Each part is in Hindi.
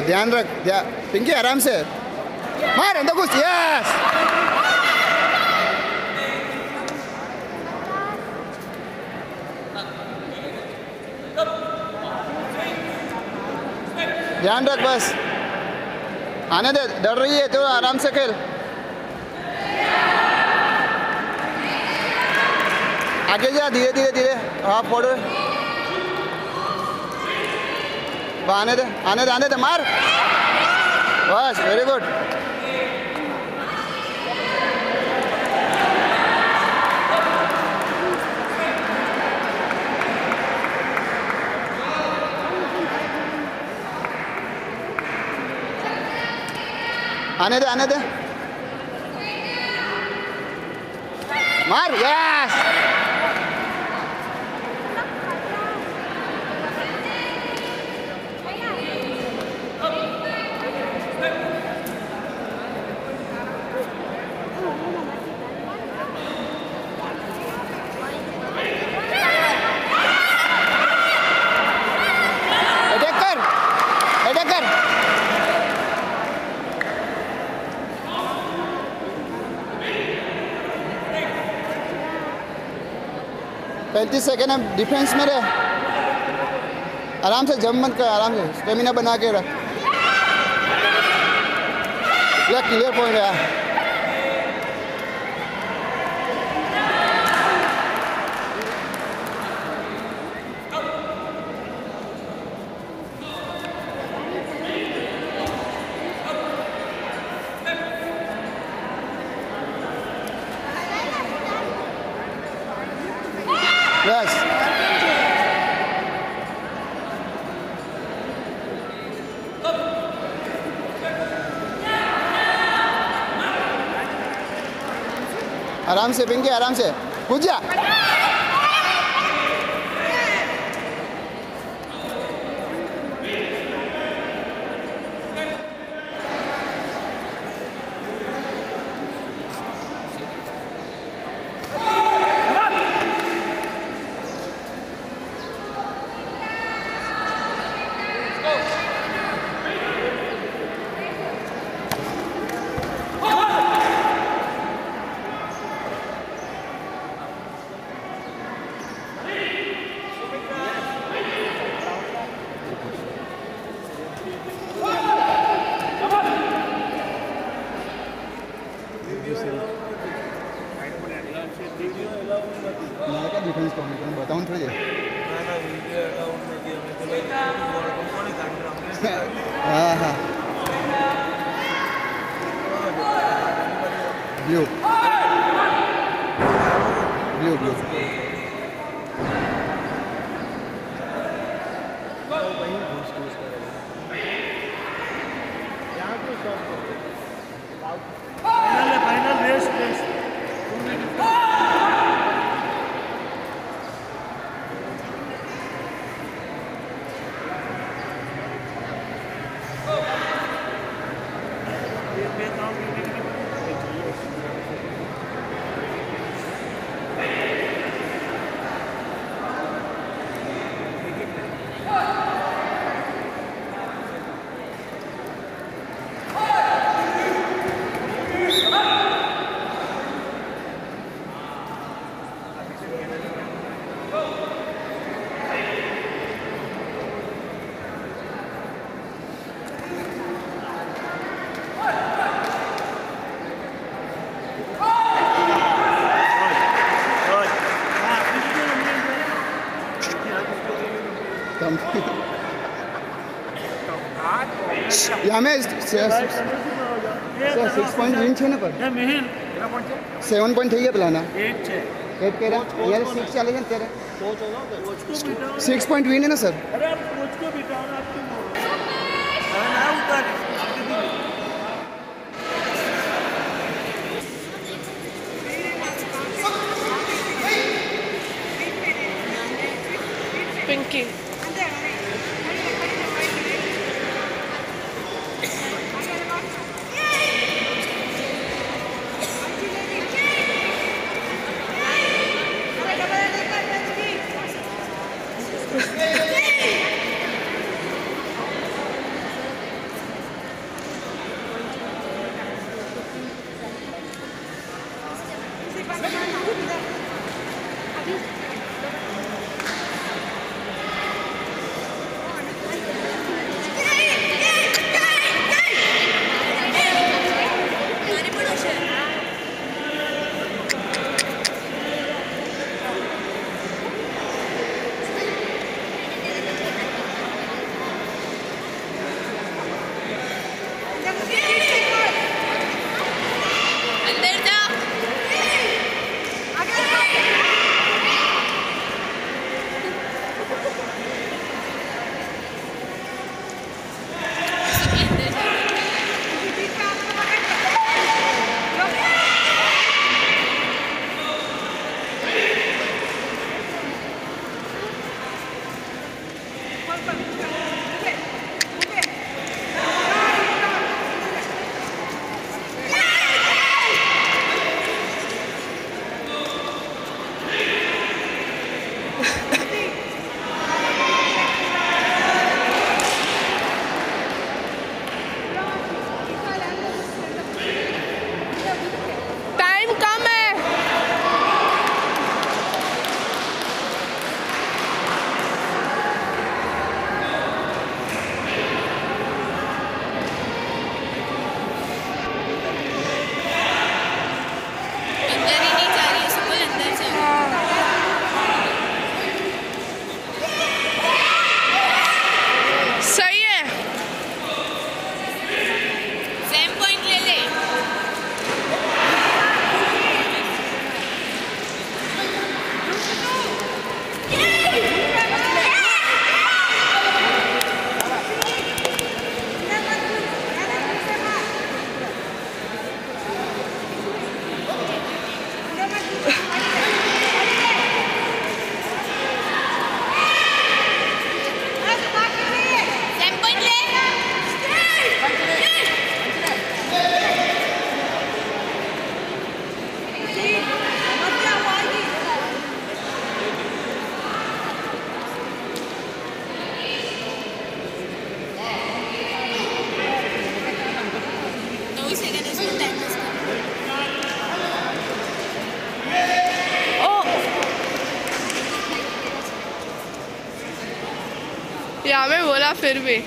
ध्यान रख, पिंकी आराम से मार अंदर घुस। यस ध्यान रख बस, आने दे, डर रही है तो आराम से खेल। आगे जा, धीरे धीरे धीरे। हाँ फॉरवर्ड, आने दे आने दे आने दे, मार बस, वेरी गुड। आने दे आने दे, मार। यस अटैक कर, अटैक कर। 35 सेकेंड है, डिफेंस में रहे, आराम से जंप मत कर, आराम से स्टेमिना बना के रख। यह क्लियर पॉइंट है। यस आराम से पिंकी, आराम से कूद जा। डिफेंस कौन बताऊँ थोड़ी। हाँ हाँ blue blue blue final race race यहाँ में 6 पॉइंट विन છે ને પર 7 पॉइंट થઈ ગયા પેલાના 8 કર્યા यार 6 ચાલે છે ને ત્યારે 6 पॉइंट विन है ना सर। अरे आप कोच को बिठाओ ना, आपकी ना उतारे पिंकी या मैं बोला फिर भी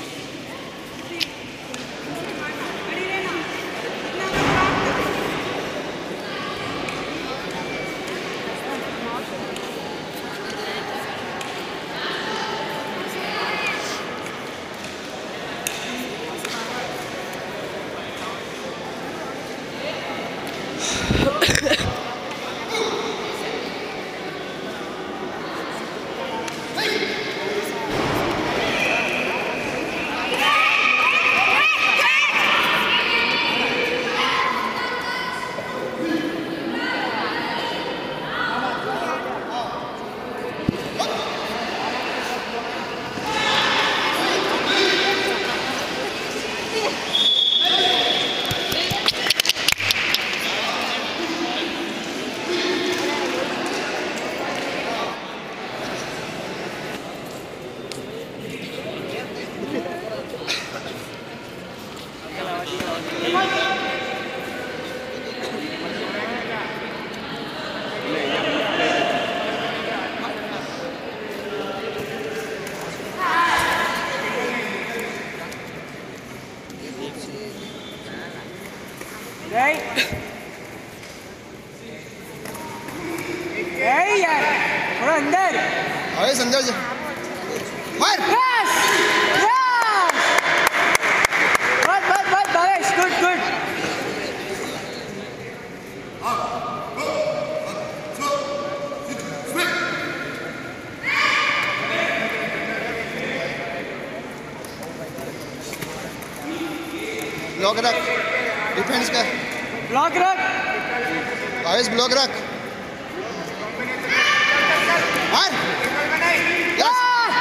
यार थोड़ा अंदर अरे संजय जी मार यस यस बस भावेश गुड गुड ब्लॉक रख डिफेंस कर ब्लॉक रख भावेश ब्लॉक रख मार यस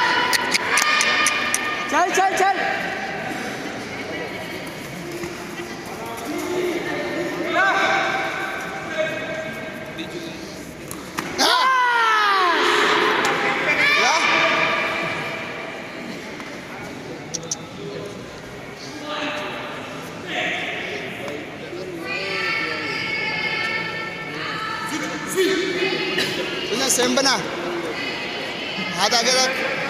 चल चल चल सेकंड सेम बना, हाथ आगे रख,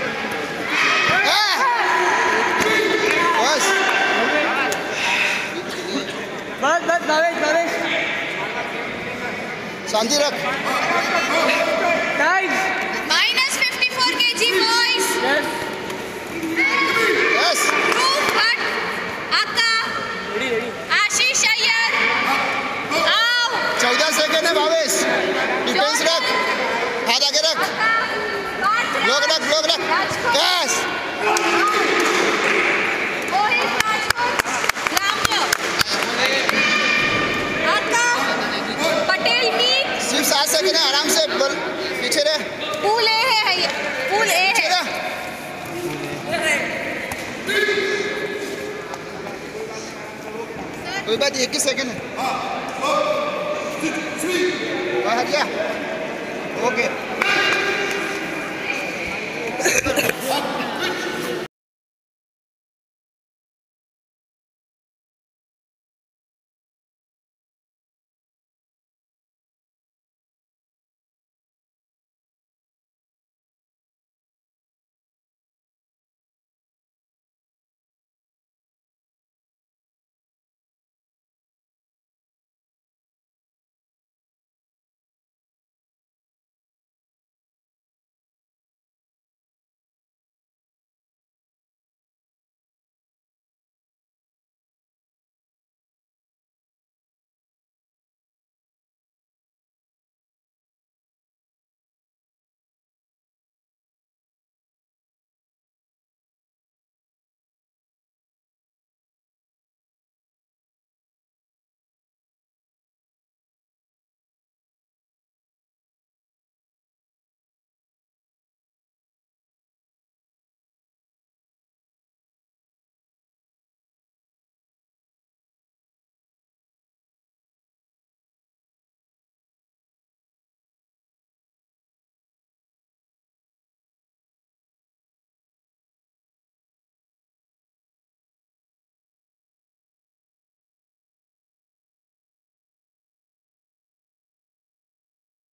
बस बस बस भवेश भवेश शांति रख। Time -54 kg boys. Yes yes Proof Bhatt, Akka, ready ready Ashish Iyer. आओ. 14 सेकंड है भावेश, डिफेंस रख, हाथ आगे रख, ब्लॉक रख, ब्लॉक रख, यस मोहित राजपूत, ग्राम्य. Akka, पटेल मीत. सिर्फ 7 सेकंड है, आराम से बोल, पीछे रह, पूल ए है ये, पूल ए पीछे है. रह। कोई बात 21 सेकंड है, हट गया, ओके।